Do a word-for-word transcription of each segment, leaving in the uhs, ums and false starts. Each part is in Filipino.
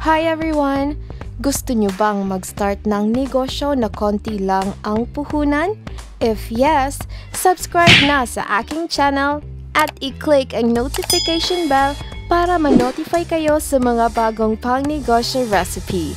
Hi everyone! Gusto nyo bang mag-start ng negosyo na konti lang ang puhunan? If yes, subscribe na sa aking channel at i-click ang notification bell para ma-notify kayo sa mga bagong pang-negosyo recipe.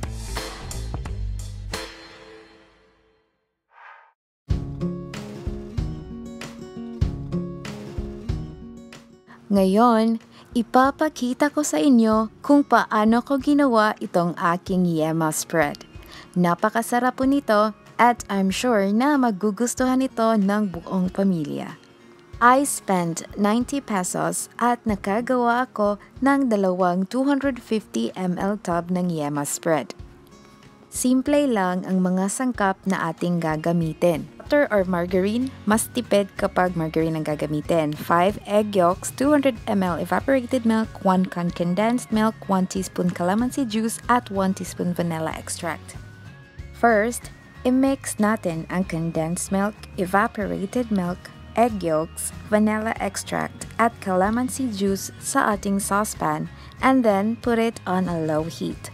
Ngayon, ipapakita ko sa inyo kung paano ko ginawa itong aking yema spread. Napakasarap po nito at I'm sure na magugustuhan ito ng buong pamilya. I spent ninety pesos at nakagawa ako ng dalawang two hundred fifty milliliters tub ng yema spread. Simple lang ang mga sangkap na ating gagamitin. Butter or margarine, mas tipid kapag margarine ang gagamitin. five egg yolks, two hundred milliliters evaporated milk, one can condensed milk, one teaspoon calamansi juice, at one teaspoon vanilla extract. First, i-mix natin ang condensed milk, evaporated milk, egg yolks, vanilla extract, at calamansi juice sa ating saucepan and then put it on a low heat.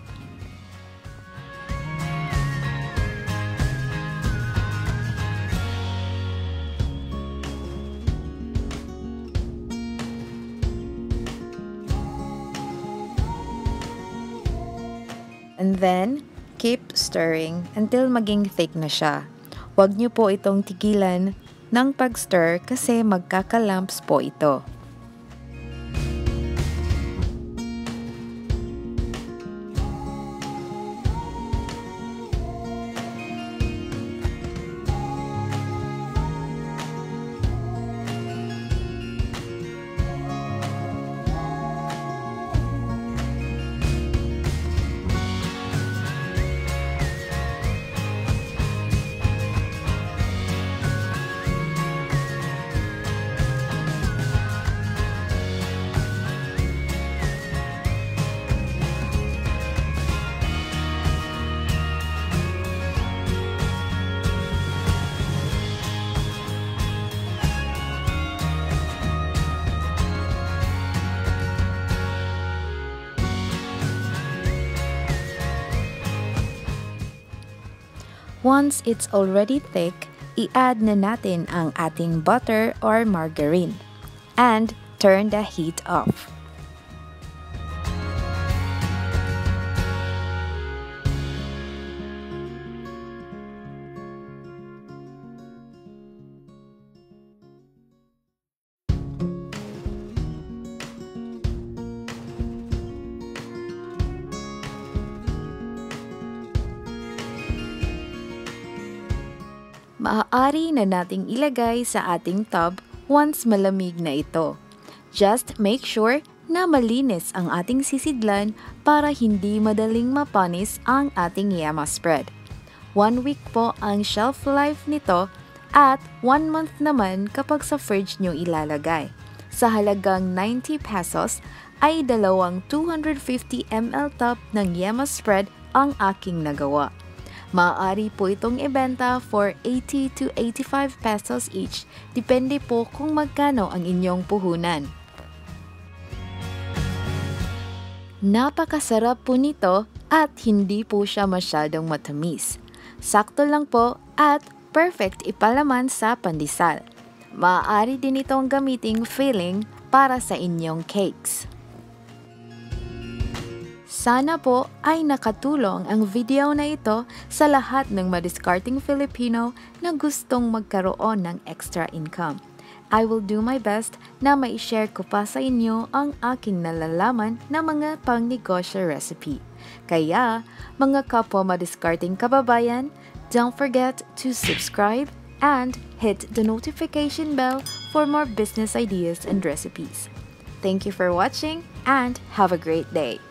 And then, keep stirring until maging thick na siya. Huwag niyo po itong tigilan ng pag-stir kasi magkaka-lumps po ito. Once it's already thick, i-add na natin ang ating butter or margarine and turn the heat off. Maaari na nating ilagay sa ating tub once malamig na ito. Just make sure na malinis ang ating sisidlan para hindi madaling mapanis ang ating yema spread. One week po ang shelf life nito at one month naman kapag sa fridge nyo ilalagay. Sa halagang ninety pesos ay dalawang two hundred fifty milliliters tub ng yema spread ang aking nagawa. Maaari po itong ibenta for eighty to eighty-five pesos each, depende po kung magkano ang inyong puhunan. Napakasarap po nito at hindi po siya masyadong matamis. Sakto lang po at perfect ipalaman sa pandesal. Maaari din itong gamiting filling para sa inyong cakes. Sana po ay nakatulong ang video na ito sa lahat ng madiskarteng Filipino na gustong magkaroon ng extra income. I will do my best na mai-share ko pa sa inyo ang aking nalalaman na mga pang-negosyo recipe. Kaya, mga kapwa madiskarteng kababayan, don't forget to subscribe and hit the notification bell for more business ideas and recipes. Thank you for watching and have a great day!